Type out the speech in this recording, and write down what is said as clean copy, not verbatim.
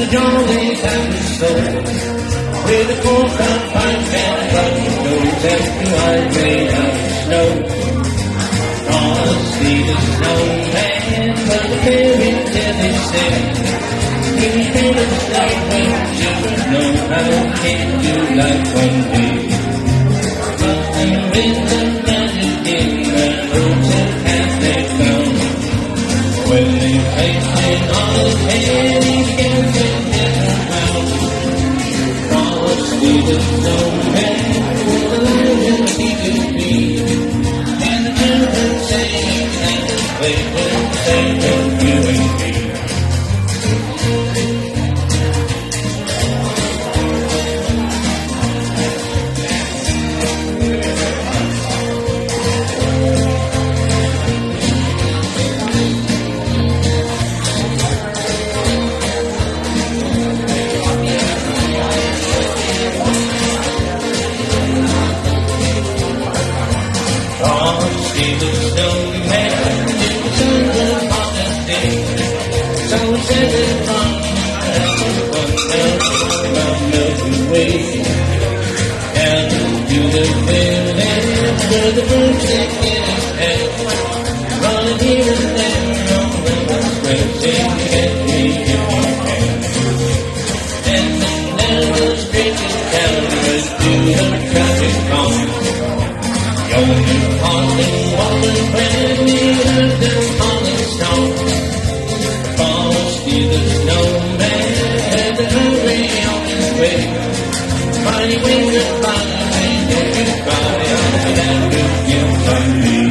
jolly happy soul, with a corn-cob pipe and rotten nose, after I made out of snow. Frosty the snowman was a fairy tale, they said. He was made of snow when children know how can do like one day. But there is a magic in the roads and paths they found. When they placed it on his head, he began to get around. Frosty the snowman was the legend he could be. And the children sang and the players sang of you and me. Frosty the snowman, it was under Father's Day. So we said it from one about Milky Way. Down to the village where the birds sing in his head. Running here and there on the west sing, get me if you can. And then the streets in town with to the traffic calm. Going haunting, walking, when we heard them calling song. Frosty the snowman had to hurry on his way. Mighty wings and fire, everybody on that good gift by me.